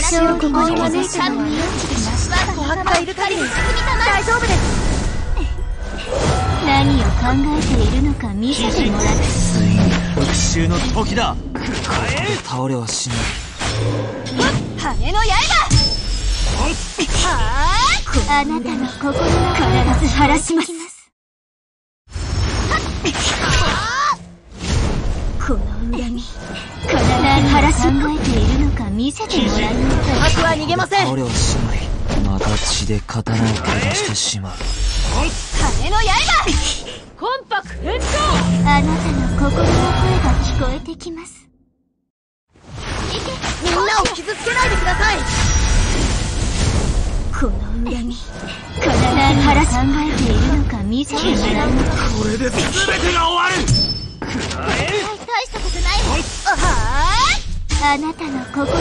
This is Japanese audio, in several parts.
私をここに招いたのは命でしょ。琥珀がいる限り大丈夫です。 何を考えているのか見せてもらう。 ついに復讐の時だ。倒れはしない。 羽の刃。 あなたの心の必ず晴らします。この恨み、必ず晴らし考えているのか見せてもらう。 琥珀は逃げません。 倒れはしない。また血で刀を怪我してしまう。 羽の刃。 魂魄返上。 あなたの心の声が聞こえてきます。 みんなを傷つけないでください。 この恨み、必ず晴らし考えているのか見せてもらう。 これで全てが終わる。 大したことないもん。 あなたの心の声が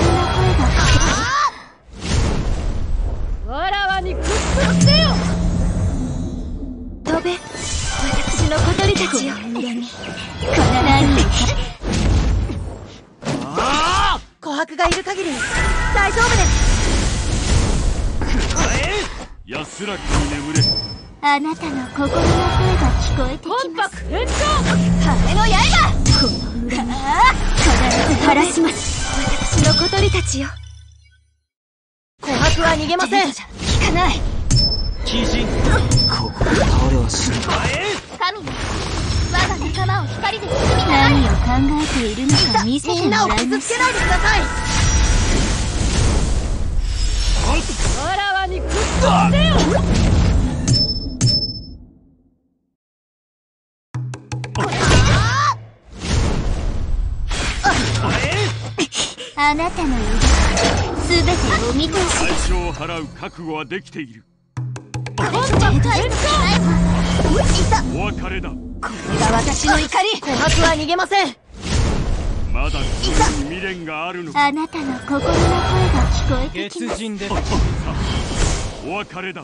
わらわに屈服せよ。 飛べ、私の小鳥たちよ。 恨み、必ず琥珀がいる限り大丈夫です。 安らかに眠れ。 あなたの心の声が聞こえてき魂ます。 魄返上。 羽の刃。 この恨み、必ず晴らします。 私の小鳥たちよ。琥珀は逃げません。効かない。 鬼人、ここで倒れはしない。 神よ、我が仲間を光で包みたい。 何を考えているのか見せてもみんなをらいます。 傷つけないでください。 わらわに屈服せよ。 あなたの腕、すべてお見通し。 代償を払う覚悟はできている。 魂魄返上。 お別れだ。 これが私の怒り。琥珀は逃げません。 まだここに未練があるのか。 あなたの心の声が聞こえてきます。 人でお別れだ。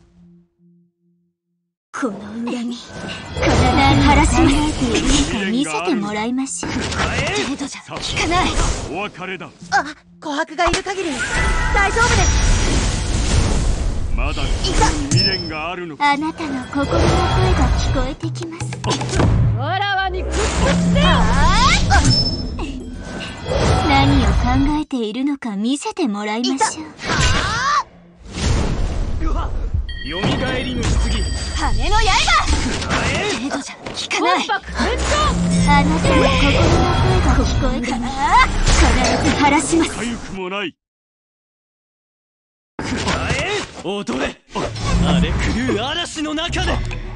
この恨み、必ず晴らし考えているのか見せてもらいましょう。 程度じゃ効かない。 お別れだ。 琥珀がいる限り大丈夫です。 まだここに未練があるのか。 あなたの心の声が聞こえてきます。 わらわに屈服せよ。 何を考えているのか見せてもらいましょう。 よみがえりの棺。 羽の刃。程度じゃ効かない。 魂魄返上。 あなたの心の声が聞こえてきます。必ず晴らします。 かゆくもない。 踊れ、荒れ狂う嵐の中で。